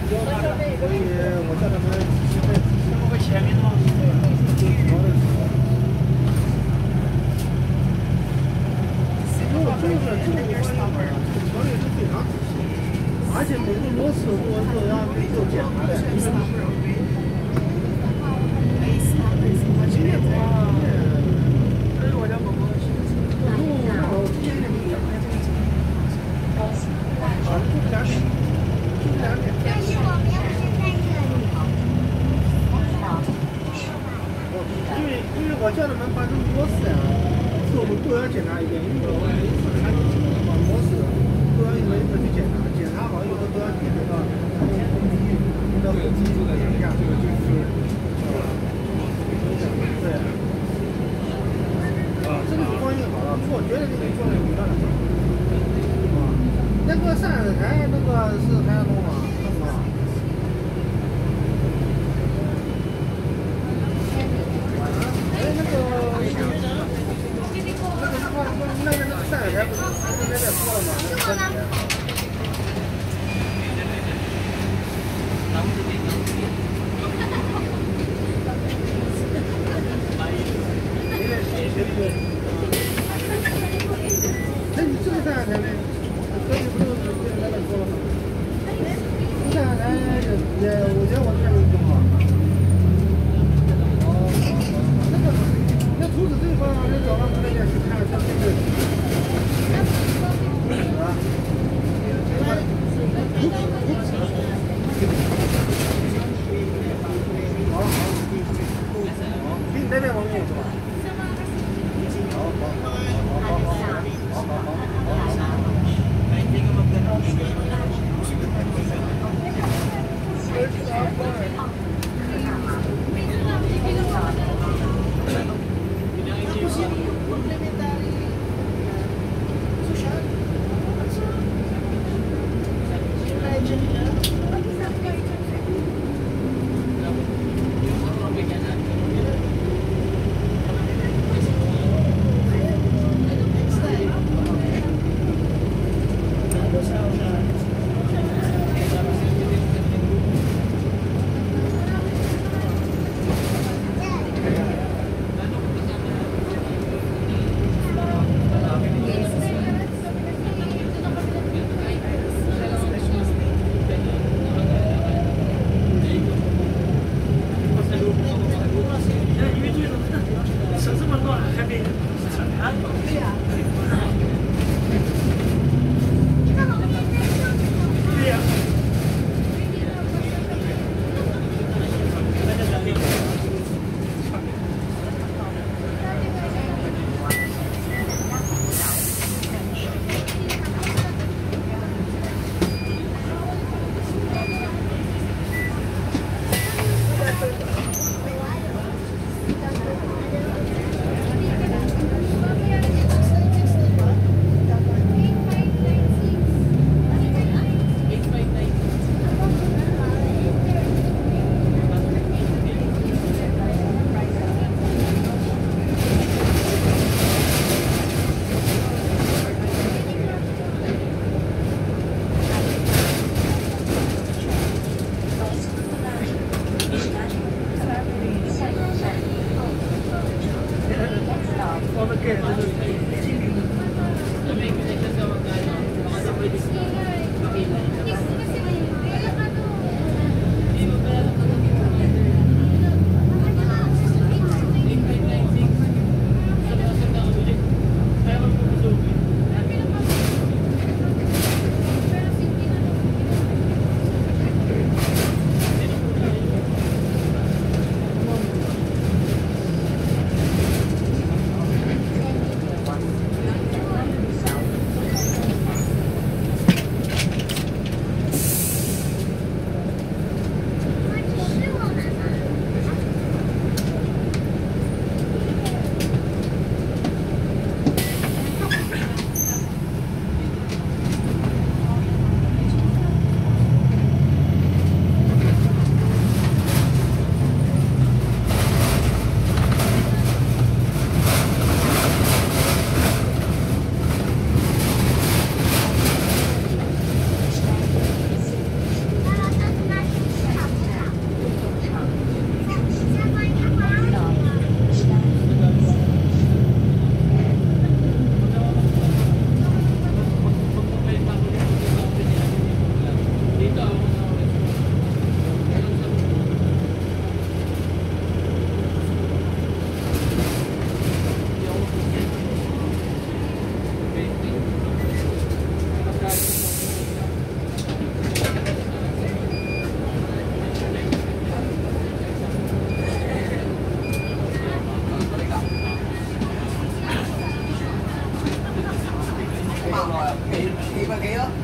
所以我叫他们那个前面的吗？而且每个螺丝我都要做检查的。今天这是我家宝宝。因为我叫他们把这个螺丝啊，我们都要检查一遍，因为我每次看把螺丝都要一个一个去检查，检查好以后都要给那个后期点一下，这个就是，对，这个是关系好了，我觉得这个做的有道理。那个上海台那个是还要弄吗？那个上海台不是在说了吗？那你这个上海台呢？可以不是在那说了吗？上海台也，我觉得我这边有用啊。那图纸这一块儿，那找到那边去看，像这个。比你那边文明是吧？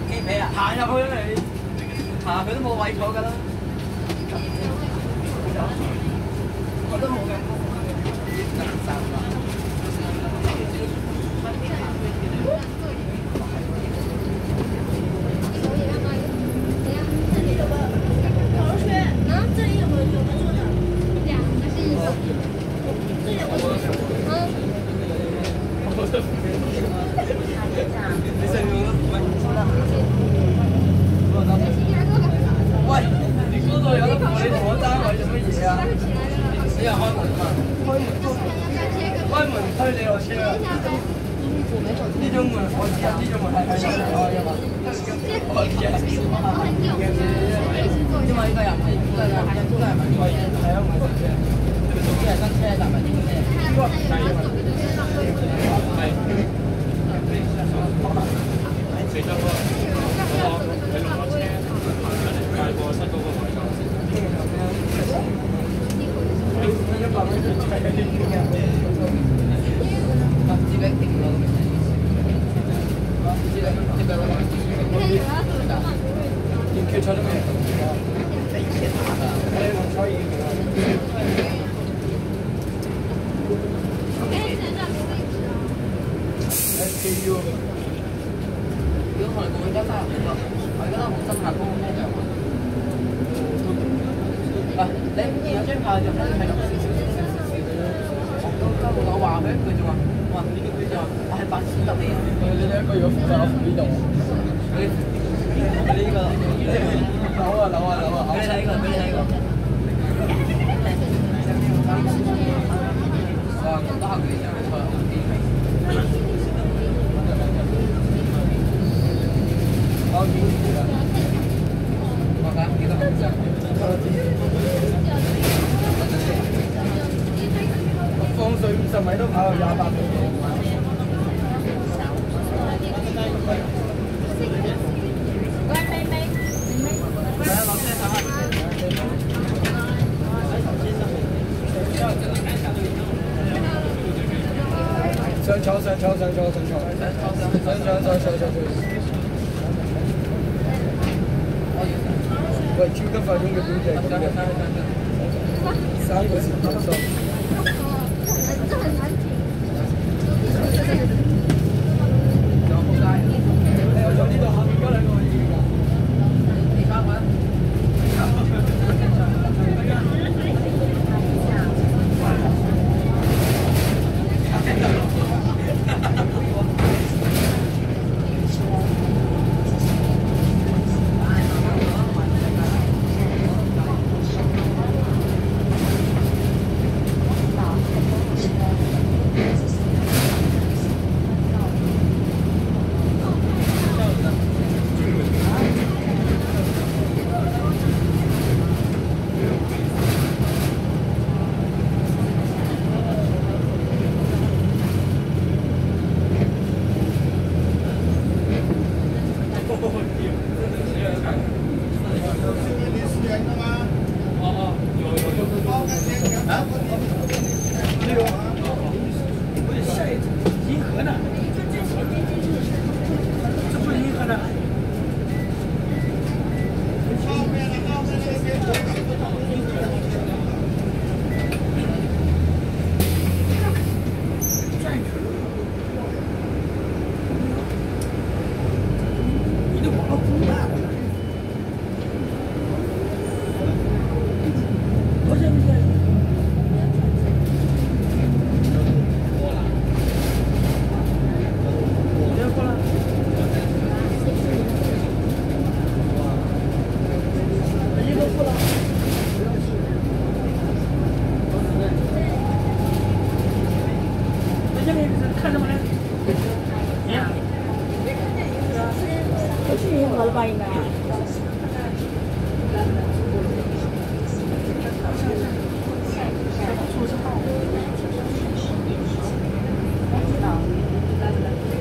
幾皮啊？行入去啦你，行佢都冇位坐㗎啦。我都冇嘅。喂，你嗰度有得同你同我爭位做乜嘢啊？你又開門嘛？開門推你落車啊！呢種門我知啊，呢種門係喺度開嘅嘛。我知啊，因為呢個人係應該係民貴嘅，係啊，唔係新車，即係新車但係英車。係。四張咯，你落車，介過新嗰個位就100蚊就係啲接力定咯，接力點決賽都未？所以SKU。如果我哋冇去得翻入嚟，我而家好深刻嗰個咩就係嗱，你有張牌就可以睇到少少我話佢一句就話，我話呢個就話我係白痴得你啊！你一個要負責邊度？你呢個扭啊扭啊扭啊！俾你睇個，俾你睇個。哇！咁多客人真係錯。我見啦，我睇幾多個字？放水50米都跑到28度。嚟啊！落車上去。上坐上坐上坐上坐上坐。喂，超級快鐘嘅表姐咁嘅，3個時間數。有呢度下面嗰兩個位置㗎。你3個。看什么呢？你呀？我去银河了吧？应该。出号。